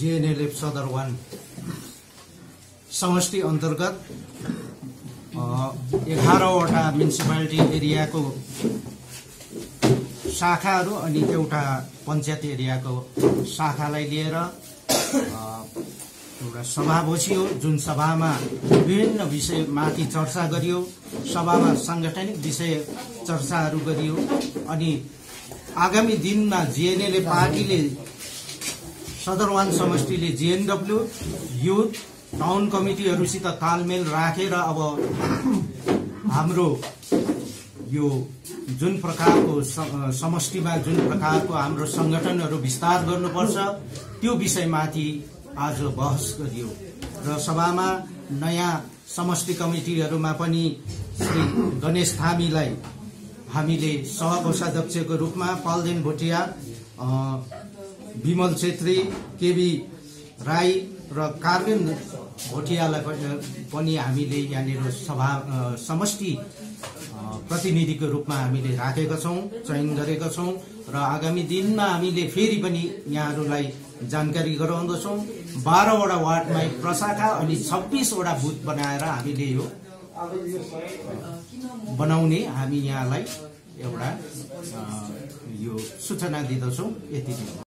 GNLF सदरवान समष्टि अन्तर्गत 11वटा municipality एरियाको शाखाहरू अनि एउटा पञ्चायत एरियाको शाखालाई लिएर एउटा सभा बस्यो, जुन सभामा विभिन्न विषयमाथि चर्चा गरियो। सभामा सांगठनिक विषय चर्चाहरू गरियो अनि आगामी दिनमा जिएनएलएफ पार्टीले सदरवान समष्टिले जिएनडब्ल्यू युथ टाउन कमिटीहरूसित तालमेल राखेर अब हाम्रो यो जुन प्रकारको समष्टिमा जुन प्रकारको हाम्रो संगठनहरू विस्तार गर्नुपर्छ त्यो विषयमाथि आज बहस गरियो र सभामा नयाँ समष्टि कमिटीहरूमा पनि श्री गणेश थामीलाई हामीले सहकोषाध्यक्षको रूपमा पाल्देन भोटिया, विमल छेत्री, केबी राई र कार्बेन भोटियालाई पनि हामीले यहाँनिर समष्टि प्रतिनिधिको रूपमा हामीले राखेका छौं, चयन गरेका छौं र आगामी दिनमा हामीले फेरि पनि यहाँहरूलाई जानकारी गराउँदछौं। 12वटा वार्डमा प्रशाखा अनि 26वटा बुथ बनाएर हामीले यो बनाउने हामी यहाँलाई एउटा यो सूचना दिँदछौं। यति नै।